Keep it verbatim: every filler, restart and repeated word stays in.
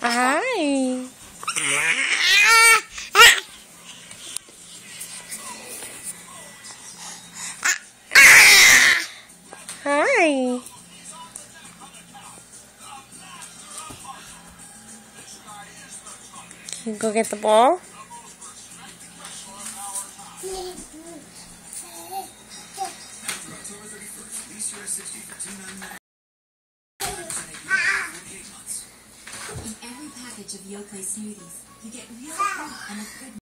Hi. Hi. Can you go get the ball? In every package of Yoplait smoothies, you get real fruit and a good